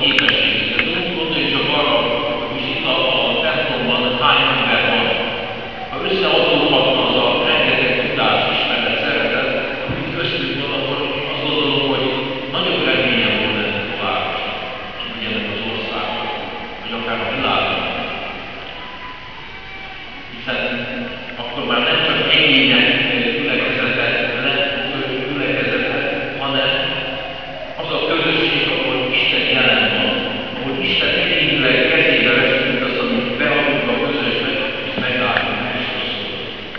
képességeket. Gondoljunk csak arra, hogy itt a templomban hány ember van. Ha összeadódhatna az a rengeteg tudás, ismeret, szeretet, amit köztük van, akkor azt gondolom, hogy nagyobb reményem volna ennek a városnak, vagy ennek az országnak, vagy akár a világnak. Hiszen akkor már nem csak egyének gyülekezete, hanem az a közösség, ahol Isten jelen van, ahol Isten egyénileg kezébe veszi mindazt, amit beadunk a közösbe, és megállunk és szól.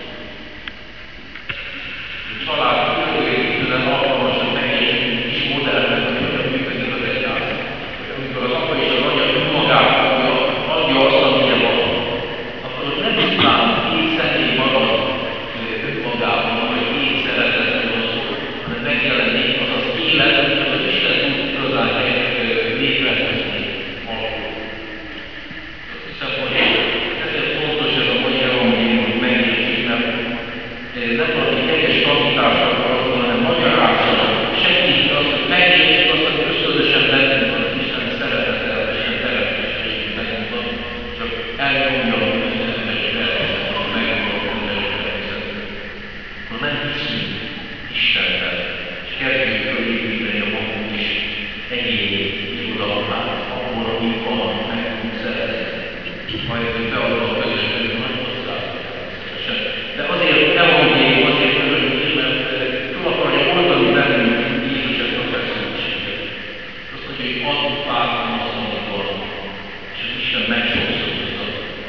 A család különbözően alkalmas, hogy megértsünk kis modellben, hogy hogyan működik az egyház. Amikor az apa és az anya önmagát adja azt, amilyen van, akkor ott nem tisztán két személy marad önmagában, vagy két szeretetben van szó, hanem megjelenik az az élet, amit az Isten tud igazán létrehozni alapul. Azt hiszem, hogy ezért fontos ez a mai evangélium, hogy megértsük, mert nem valami egyes tanításokra arról, hanem magyarázatra segíti azt, hogy megértsük azt, hogy ösztönösen bennünk van az Isten szeretete, az Isten teremtését bennünk van, csak elnyomja a emberi természetet, megnyomja az emberi természetet. Ha nem hiszünk Istenben, és kezdjük fölépíteni a magunk is egyéni irodalmát, akkor, amit van, meg tudunk szerezni. Majd beadom a közösségben, majd hozzáadom természetesen. De azért evangélium, azért örülünk is, mert túl akarja oldani bennünk Jézus ezt a feszültséget. Azt mondja, hogy adjuk átnom azt, amit van, és az Isten megsokszorozza.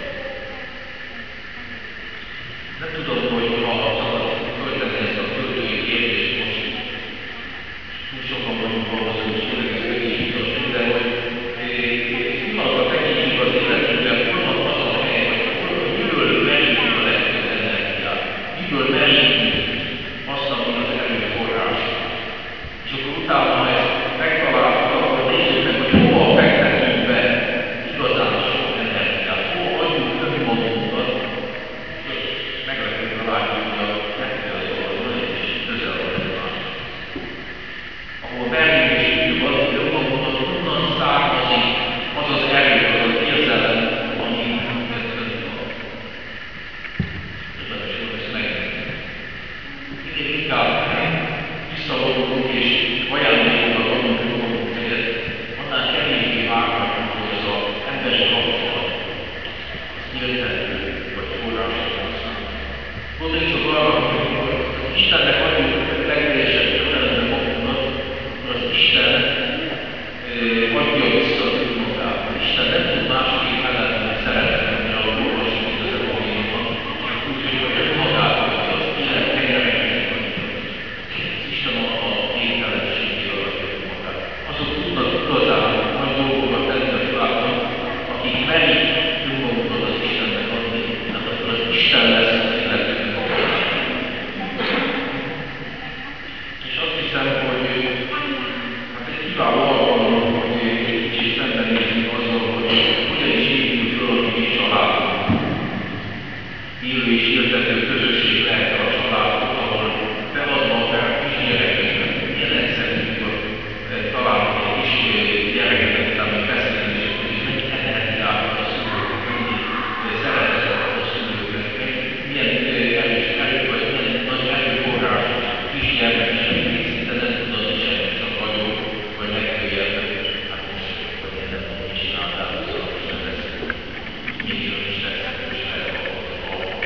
Nem tudom, hogy ha föltenni ezt a költői kérdést most, túl sokan vagyunk ahhoz, hogy kérdezik is de hogy pillanatra tekintjük az életünkben, hol van az a hely, vagy miből merítjük a legtöbb energiát, miből merítjük azt, ami az erőforrás. És akkor utána, ha ezt megtaláljuk, akkor nézzük meg, hogy hova fektetünk be igazán sok energiát, hova adjuk önmagunkat, és meglepődve látjuk, hogy a megfelelő oldalon és közel van egymáshoz. Ahol megerősítjük azt, hogy önmagunkat honnan származik az az erő, az az érzelem, ami köztünk van. Érdemes, hogy ezt megnézni. Minél inkább visszavonulunk és ajándékokat adunk önmagunk helyett, annál kevésbé várhatunk, hogy az az emberi kapcsolat éltető vagy forrásokon számít. Gondoljunk csak arra, hogy amikor Istennek adjuk a legteljesebb kötelemben magunknak, akkor az Isten adja vissza az önmagát. Isten nem tud másképp ellenni a szeretet, amire a olvasunk itt az evangéliumban, úgyhogy hogy önmagát adja az élet helyremegként adja. Isten a végtelenségével adja önmagát. Azok tudnak igazán nagy dolgokat tenni a világban, akik merik önmagukat az Istennek adni, mert akkor az Isten lesz az életük önmagát. És azt hiszem, hogy hát egy kiváló alkalom, hogy egy kicsit szembenézzünk azzal, hogy hogyan is épül föl a mi családunk. Élő és éltető közösség lehet a családok, ahol beadva akár kisgyerekeket, milyen egyszerű, hogy találunk egy kis gyereket, amit beszélni, és mennyi energiát a szülők, mennyi szeretetet a szülőknek, milyen erős erő, vagy milyen nagy erőforrás a kisgyermek is, amit szinte nem tud adni semmit, csak vagyok, vagy legfőjebb, hát most, vagy én nem tudom, mit csináltál, szóval most nem lesz. Mégis is legszebb, és elhallgatok.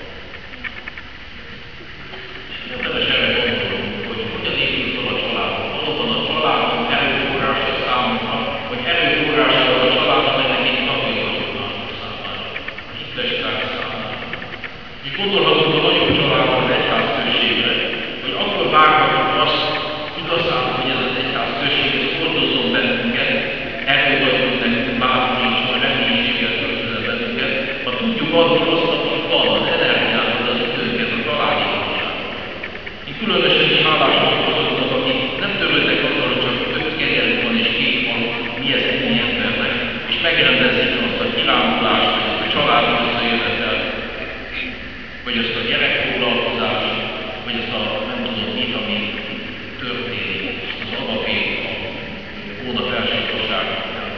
Érdemes erre gondolnunk, hogy hogyan épül fel a családon. Valóban a családon erőforrása számunkra, vagy erőforrása a családon ennek egy tagja vagyok mások számára, a hittesták számára. Mi gondolhatunk a nagyobb családon az egyház községre, hogy akkor várhatunk azt igazán, hogy ez az egyház község hordozzon bennünket, elfogadjon nekünk bármi is, vagy reménységet töltözön bennünket, ha tudjuk adni azt, amit van, az energiát, az időnket, a találkozását. Én különösen is hálás vagyok azoknak, akik nem törődnek azzal, hogy csak 5 kenyerük van és 2 halott, mi ez ennyi embernek, és megrendezik azt a kirándulást, vagy azt a családi összejövetet, vagy azt a gyerekfoglalkozást, vagy azt a nem tudom mit, ami történik, az alapét, a hónap első vasárnapján.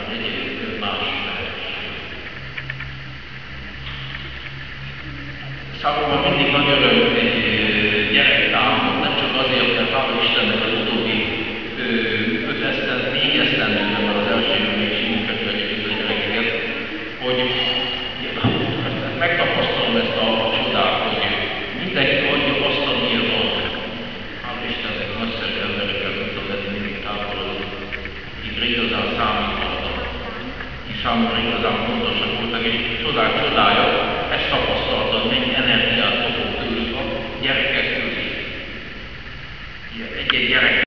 számomra igazán fontosak voltak, és csodája, ezt tapasztaltam, mennyi energiát kapok tőlük a gyerekektől is. Egy-egy gyerek